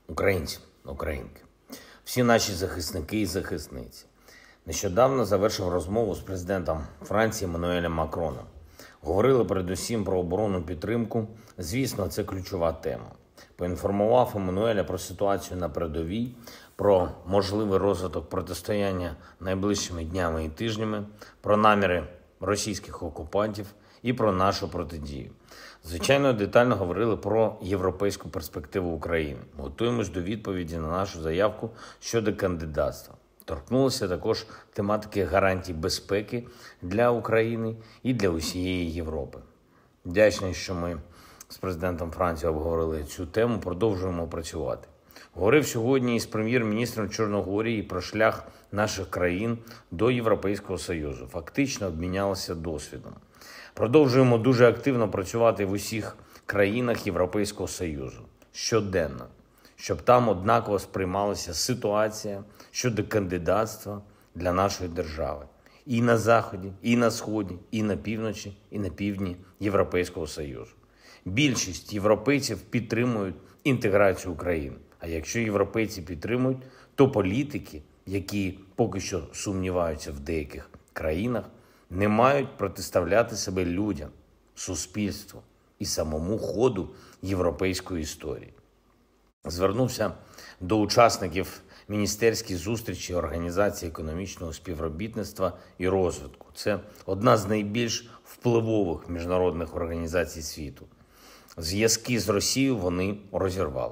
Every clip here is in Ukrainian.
Українці, українки, всі наші захисники і захисниці. Нещодавно завершив розмову з президентом Франції Еммануелем Макроном. Говорили передусім про оборонну підтримку. Звісно, це ключова тема. Поінформував Еммануеля про ситуацію на передовій, про можливий розвиток протистояння найближчими днями і тижнями, про наміри російських окупантів і про нашу протидію. Звичайно, детально говорили про європейську перспективу України. Готуємось до відповіді на нашу заявку щодо кандидатства. Торкнулися також тематики гарантій безпеки для України і для усієї Європи. Вдячний, що ми з президентом Франції обговорили цю тему, продовжуємо працювати. Говорив сьогодні із прем'єр-міністром Чорногорії про шлях наших країн до Європейського Союзу. Фактично обмінялися досвідом. Продовжуємо дуже активно працювати в усіх країнах Європейського Союзу щоденно, щоб там однаково сприймалася ситуація щодо кандидатства для нашої держави. І на Заході, і на Сході, і на півночі, і на півдні Європейського Союзу. Більшість європейців підтримують інтеграцію України. А якщо європейці підтримують, то політики, які поки що сумніваються в деяких країнах, не мають протиставляти себе людям, суспільству і самому ходу європейської історії. Звернувся до учасників міністерської зустрічі Організації економічного співробітництва і розвитку. Це одна з найбільш впливових міжнародних організацій світу. Зв'язки з Росією вони розірвали.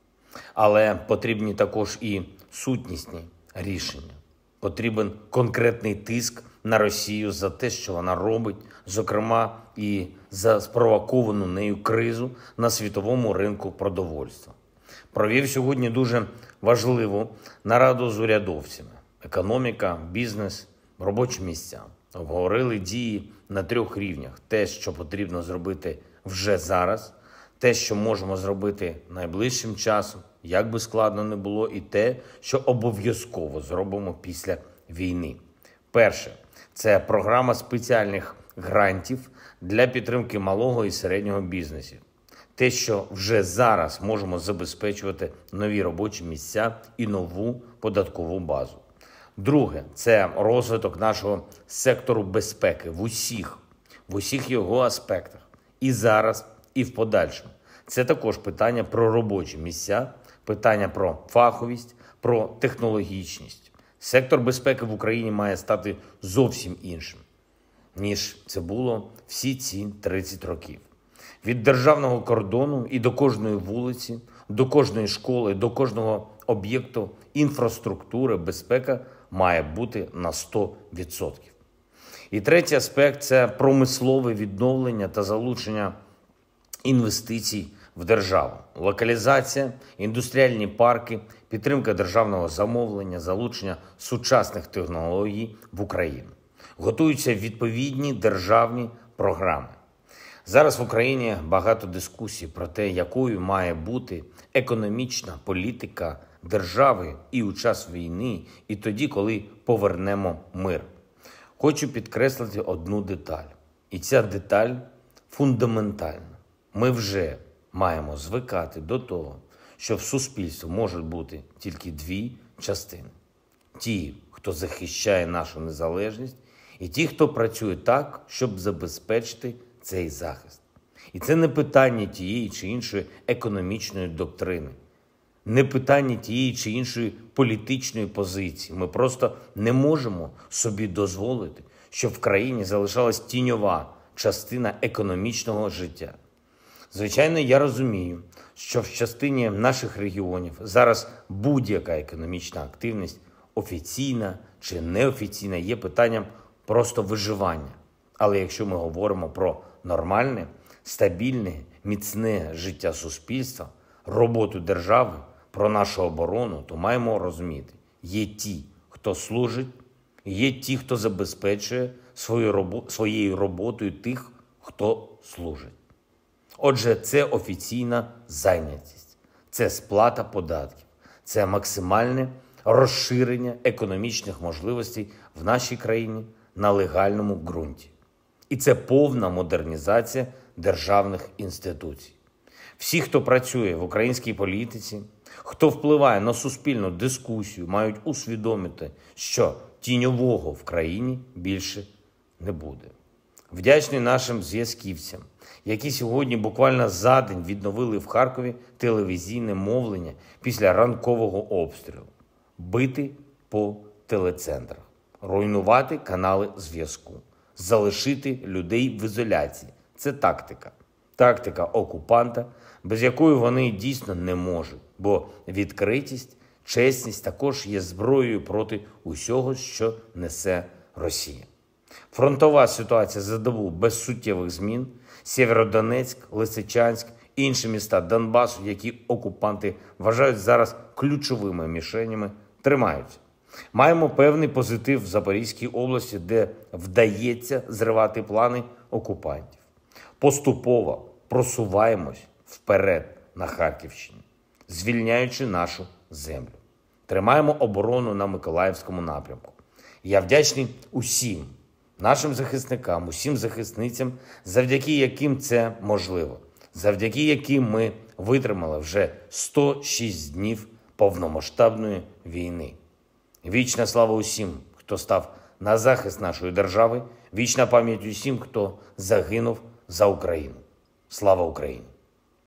Але потрібні також і сутнісні рішення. Потрібен конкретний тиск на Росію за те, що вона робить, зокрема і за спровоковану нею кризу на світовому ринку продовольства. Провів сьогодні дуже важливу нараду з урядовцями. Економіка, бізнес, робочі місця. Обговорили дії на 3 рівнях. Те, що потрібно зробити вже зараз, те, що можемо зробити найближчим часом, як би складно не було, і те, що обов'язково зробимо після війни. Перше – це програма спеціальних грантів для підтримки малого і середнього бізнесу. Те, що вже зараз можемо забезпечувати нові робочі місця і нову податкову базу. Друге – це розвиток нашого сектору безпеки в усіх його аспектах. І зараз, і в подальшому. Це також питання про робочі місця, питання про фаховість, про технологічність. Сектор безпеки в Україні має стати зовсім іншим, ніж це було всі ці 30 років. Від державного кордону і до кожної вулиці, до кожної школи, до кожного об'єкту інфраструктури безпека має бути на 100%. І третій аспект – це промислове відновлення та залучення інвестицій в державу. Локалізація, індустріальні парки, підтримка державного замовлення, залучення сучасних технологій в Україну. Готуються відповідні державні програми. Зараз в Україні багато дискусій про те, якою має бути економічна політика держави і у час війни, і тоді, коли повернемо мир. Хочу підкреслити одну деталь. І ця деталь фундаментальна. Ми вже маємо звикати до того, що в суспільстві можуть бути тільки 2 частини. Ті, хто захищає нашу незалежність, і ті, хто працює так, щоб забезпечити цей захист. І це не питання тієї чи іншої економічної доктрини, не питання тієї чи іншої політичної позиції. Ми просто не можемо собі дозволити, щоб в країні залишалась тіньова частина економічного життя. Звичайно, я розумію, що в частині наших регіонів зараз будь-яка економічна активність, офіційна чи неофіційна, є питанням просто виживання. Але якщо ми говоримо про нормальне, стабільне, міцне життя суспільства, роботу держави, про нашу оборону, то маємо розуміти, є ті, хто служить, є ті, хто забезпечує своєю роботою тих, хто служить. Отже, це офіційна зайнятість, це сплата податків, це максимальне розширення економічних можливостей в нашій країні на легальному ґрунті. І це повна модернізація державних інституцій. Всі, хто працює в українській політиці, Хто впливає на суспільну дискусію, мають усвідомити, що тіньового в країні більше не буде. Вдячний нашим зв'язківцям, які сьогодні буквально за день відновили в Харкові телевізійне мовлення після ранкового обстрілу. Бити по телецентрах, руйнувати канали зв'язку, залишити людей в ізоляції. Це тактика. Тактика окупанта, без якої вони дійсно не можуть, бо відкритість, чесність також є зброєю проти усього, що несе Росія. Фронтова ситуація за добу без суттєвих змін. Сєвєродонецьк, Лисичанськ, інші міста Донбасу, які окупанти вважають зараз ключовими мішенями, тримаються. Маємо певний позитив в Запорізькій області, де вдається зривати плани окупантів. Поступово просуваємось вперед на Харківщині, звільняючи нашу землю. Тримаємо оборону на Миколаївському напрямку. Я вдячний усім нашим захисникам, усім захисницям, завдяки яким це можливо, завдяки яким ми витримали вже 106 днів повномасштабної війни. Вічна слава усім, хто став на захист нашої держави, вічна пам'ять усім, хто загинув за Україну. Слава Україні!